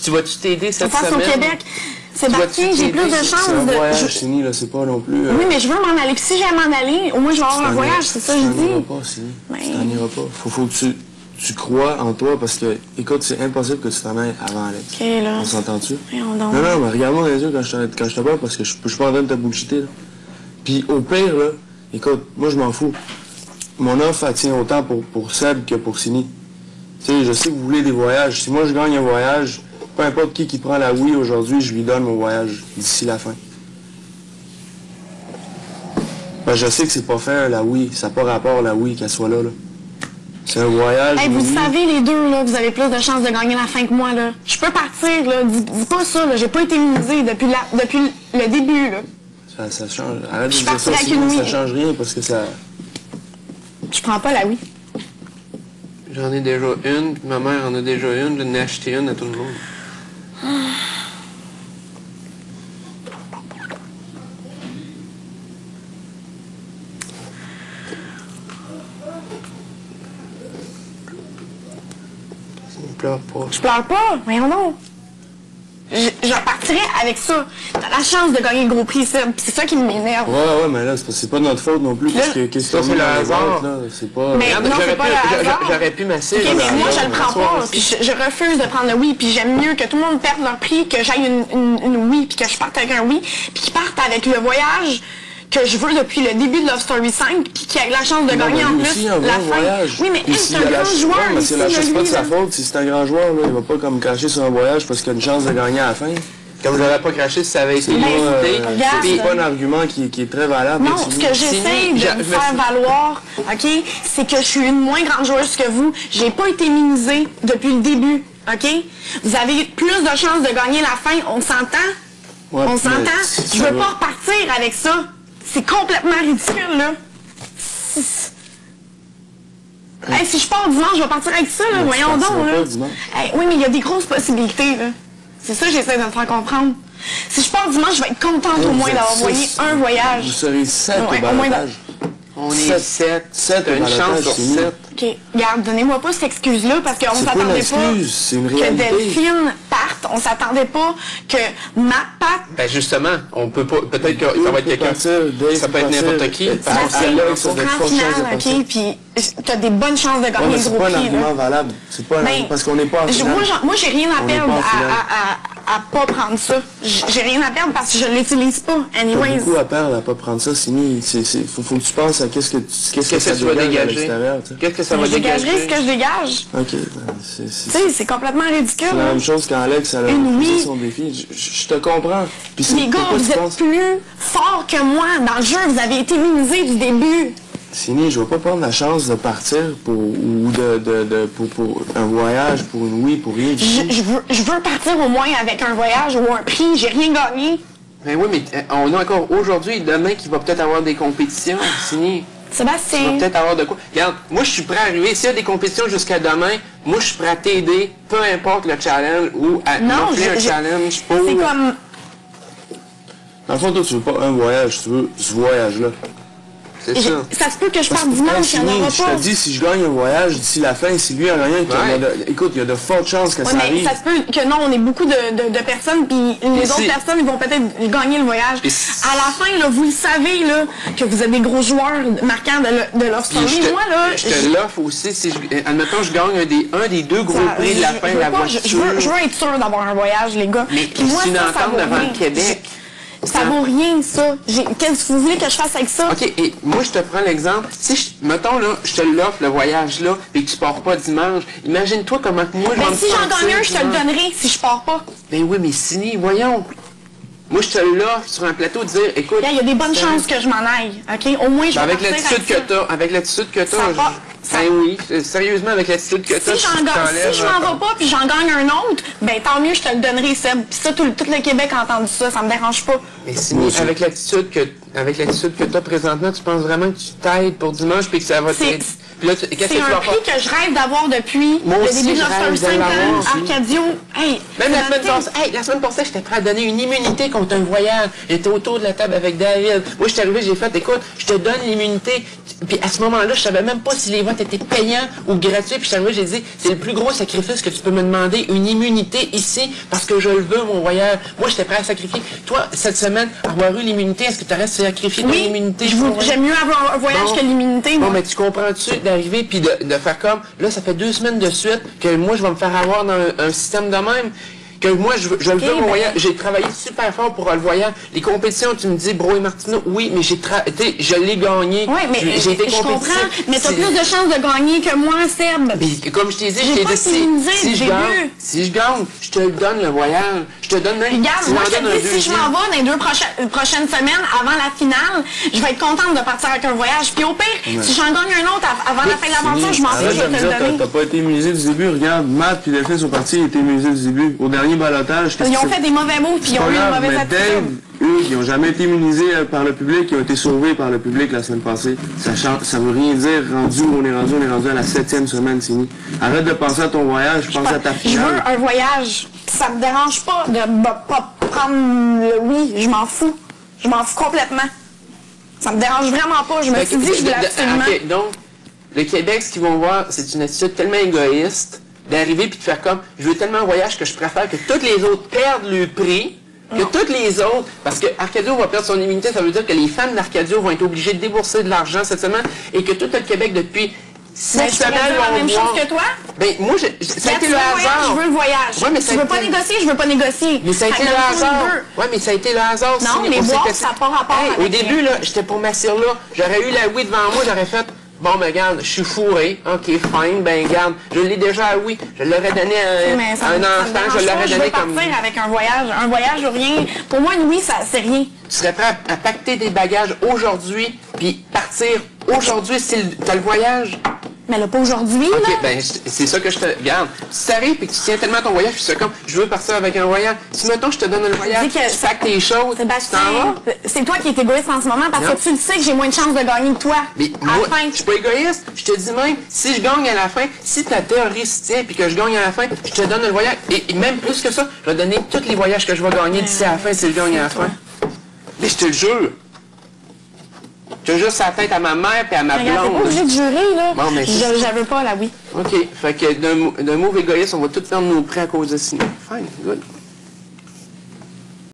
Tu vas-tu t'aider cette semaine? semaine? Au Québec. Sébastien, j'ai plus de chance de... C'est un voyage, Sini, là, c'est pas non plus... Oui, mais je veux m'en aller. Puis si j'aime m'en aller, au moins je vais avoir un voyage, c'est ça que je dis. Tu t'en iras pas, Sini. Tu t'en iras pas. Faut que tu crois en toi, parce que, écoute, c'est impossible que tu t'en ailles avant Alex. OK, là. On s'entend-tu? Non, mais regarde-moi dans les yeux quand je te parle, parce que je suis pas en train de te bullshiter, là. Puis au pire, là, écoute, moi je m'en fous. Mon offre, elle tient autant pour Seb que pour Sini. Tu sais, je sais que vous voulez des voyages. Si moi je gagne un voyage, peu importe qui prend la oui aujourd'hui, je lui donne mon voyage d'ici la fin. Ben, je sais que c'est pas fait, la oui. Ça n'a pas rapport, la oui, qu'elle soit là. C'est un voyage. Hey, vous savez, les deux, là, vous avez plus de chances de gagner la fin que moi, là. Je peux partir, là. Dis pas ça, là. J'ai pas été immunisée depuis le début, là. Ça change. Arrête de dire ça, ça change rien parce que ça... Je prends pas la oui. J'en ai déjà une, puis ma mère en a déjà une. J'en ai acheté une à tout le monde. Pleure pas. Je pleure pas, voyons donc. Je partirais avec ça. T'as la chance de gagner le gros prix, Seb. C'est ça qui m'énerve. Ouais, mais là, c'est pas notre faute non plus. Parce que qu'est-ce que c'est le hasard. C'est pas... Mais non, c'est pas le hasard. J'aurais pu m'asseoir. OK, mais moi, je le prends pas. Puis je refuse de prendre le oui. Puis j'aime mieux que tout le monde perde leur prix, que j'aille une oui, puis que je parte avec un oui, puis qu'ils partent avec le voyage que je veux depuis le début de Love Story 5, puis qu'il ait la chance de gagner en plus la fin. Voyage. Oui, mais c'est un grand joueur. Mais c'est la chose pas de sa faute. Si c'est un grand joueur, là, il va pas comme cracher sur un voyage parce qu'il a une chance de gagner à la fin. Comme je n'aurais pas craché si ça avait été c'est pas un argument qui est très valable. Non, ce que j'essaie de me faire valoir, OK, c'est que je suis une moins grande joueuse que vous. J'ai pas été immunisée depuis le début, OK? Vous avez plus de chances de gagner la fin, on s'entend? Ouais, on s'entend? Je veux pas repartir avec ça. C'est complètement ridicule, là. Hey, si je pars dimanche, je vais partir avec ça, là. Voyons donc, là. Hey, oui, mais il y a des grosses possibilités, là. C'est ça que j'essaie de me faire comprendre. Si je pars dimanche, je vais être contente au moins d'avoir envoyé un voyage. Vous serez 7 au balotage. On est 7. T'as une chance sur 7. OK. Regarde, donnez-moi pas cette excuse-là parce qu'on s'attendait pas que Delphine parte. On s'attendait pas que Matt parte. Ben justement, on peut pas. Peut-être que ça va être quelqu'un. Ça peut être n'importe qui. Au grand final, OK, puis t'as des bonnes chances de gagner le gros prix. C'est pas un argument valable. C'est pas parce qu'on n'est pas en finale. Moi, j'ai rien à perdre à pas prendre ça. J'ai rien à perdre parce que je l'utilise pas. Anyways. T'as beaucoup à perdre à pas prendre ça, Sini. Faut que tu penses à qu'est-ce que ça doit dégager. Qu'est-ce que ça va dégager? Je dégagerai ce que je dégage. OK. Tu sais, c'est complètement ridicule. C'est la même chose quand Alex a refusé son défi. Je te comprends. Les gars, vous êtes plus forts que moi. Dans le jeu, vous avez été minimisés du début. Sini, je vais pas prendre la chance de partir pour un voyage, pour une oui, pour rien. Je veux partir au moins avec un voyage ou un prix. J'ai rien gagné. Ben oui, mais on a encore aujourd'hui et demain qu'il va peut-être avoir des compétitions, Sini. Sébastien. Il va peut-être avoir de quoi. Regarde, moi je suis prêt à arriver. S'il y a des compétitions jusqu'à demain, moi je suis prêt à t'aider, peu importe le challenge ou à monter un challenge pour... C'est comme... Dans le fond, toi, tu veux pas un voyage, tu veux ce voyage-là. C'est ça. Ça se peut que je parte dimanche, il n'y en aura pas. Je te dis, si je gagne un voyage d'ici la fin, si lui en a rien, écoute, il y a de fortes chances que ça arrive. Ça se peut que non, on est beaucoup de personnes, puis les autres personnes, ils vont peut-être gagner le voyage. À la fin, là, vous le savez, là, que vous êtes des gros joueurs marquants de Love Story. Moi, là... Je te l'offre aussi, si admettons, je gagne un des deux gros prix de la fin de la voiture. Je veux être sûr d'avoir un voyage, les gars. Mais c'est une entente devant le Québec. Ça vaut rien, ça. Qu'est-ce que vous voulez que je fasse avec ça? OK, et moi, je te prends l'exemple. Si, mettons, là, je te l'offre, le voyage-là, et que tu pars pas dimanche, imagine-toi comment moi, je vais me si j'en gagne un, je te le donnerai si je pars pas. Ben oui, mais Sini, voyons. Moi, je te l'offre sur un plateau, de dire, écoute... Il y a des bonnes chances que je m'en aille, OK? Au moins, je vais avec l'attitude que t'as, avec l'attitude que t'as... Ben oui, sérieusement, avec l'attitude que t'as... Si je m'en vais pas puis j'en gagne un autre, ben tant mieux, je te le donnerai, Seb. Puis ça, tout le Québec a entendu ça, ça me dérange pas. Mais Sini, avec l'attitude que t'as présentement, tu penses vraiment que tu t'aides pour dimanche puis que ça va t'aider? C'est un prix que je rêve d'avoir depuis le début de Love Story 5 ans, Arcadio. Hey, mais Même la semaine passée, la semaine passée, j'étais prêt à donner une immunité contre un voyage. J'étais autour de la table avec David. Moi, je suis arrivé, j'ai fait, écoute, je te donne l'immunité. Puis à ce moment-là, je savais même pas si les votes étaient payants ou gratuits. Puis je suis arrivé, j'ai dit, c'est le plus gros sacrifice que tu peux me demander, une immunité ici, parce que je le veux, mon voyage. Moi, j'étais prêt à sacrifier. Toi, cette semaine, avoir eu l'immunité, est-ce que tu restes sacrifié ton immunité? J'aime mieux avoir un voyage que l'immunité. Bon, mais tu comprends-tu d'arriver puis de faire comme, là, ça fait 2 semaines de suite que moi, je vais me faire avoir dans un système de même. Que moi, je le veux, mon voyage. J'ai travaillé super fort pour le voyage. Les compétitions, tu me dis, Bro et Martineau, oui, mais je l'ai gagné. Oui, mais j'ai été je comprends, mais tu as plus de chances de gagner que moi, Seb. Mais comme je t'ai dit, si je gagne, je te donne le voyage. Je te donne même... Regarde, moi, je te dis, si je m'en vais dans les 2 prochaines semaines, avant la finale, je vais être contente de partir avec un voyage. Puis au pire, si j'en gagne un autre avant la fin de l'aventure, je m'en fous, je vais te le donner. T'as pas été immunisé du début. Regarde, Matt puis Delphine sont partis, ils étaient immunisés du début. Au dernier balotage, ils ont fait des mauvais mots, puis ils ont eu une mauvaise attitude. Eux, ils n'ont jamais été immunisés par le public, ils ont été sauvés par le public la semaine passée. Ça veut rien dire, on est rendu à la 7e semaine, Sini. Arrête de penser à ton voyage, pense à ta finale. Je veux un voyage. Ça me dérange pas de pas prendre le oui, je m'en fous. Je m'en fous complètement. Ça me dérange vraiment pas. Je me suis dit, je voulais absolument. OK, donc, le Québec, ce qu'ils vont voir, c'est une attitude tellement égoïste d'arriver puis de faire comme, je veux tellement un voyage que je préfère que toutes les autres perdent le prix, que toutes les autres, parce que Arcadio va perdre son immunité, ça veut dire que les fans d'Arcadio vont être obligés de débourser de l'argent cette semaine et que tout le Québec depuis 6 semaines la même chose que toi? Ben, moi, ça a été le hasard. Je veux le voyage. Ouais, mais tu veux pas négocier, je veux pas négocier. Mais ça a été le hasard. Ouais, mais ça a été le hasard. Non, les boîtes, ça n'a pas rapport avec... Au début, là, j'étais pour m'asseoir là. J'aurais eu la oui devant moi, j'aurais fait... Bon, ben, regarde, je suis fourré. OK, fine. Ben, regarde, je l'ai déjà à oui. Je l'aurais donné à un enfant, je l'aurais donné comme... Je veux partir avec un voyage. Un voyage ou rien. Pour moi, une oui, c'est rien. Tu serais prêt à pacter des bagages aujourd'hui, puis partir aujourd'hui si t'as le voyage? Mais là, pas aujourd'hui, là. OK, ben, c'est ça que je te... Regarde, si ça arrive et que tu tiens tellement à ton voyage, puis c'est comme, je veux partir avec un voyage. Si, mettons, je te donne un voyage, tu pactes tes choses, tu t'en vas? C'est toi qui es égoïste en ce moment, parce que tu le sais que j'ai moins de chances de gagner que toi. Mais moi, je suis pas égoïste. Je te dis même, si je gagne à la fin, si ta théorie se tient puis que je gagne à la fin, je te donne le voyage. Et même plus que ça, je vais donner tous les voyages que je vais gagner d'ici à la fin si je gagne à la fin. Mais je te le jure. Je te jure sa tête à ma mère et à ma blonde. T'es pas obligé de jurer, là. Bon, mais j'avais pas la oui. OK. Fait que d'un mot égoïste, on va tout perdre nos prêts à cause de cinéma. Fine, good.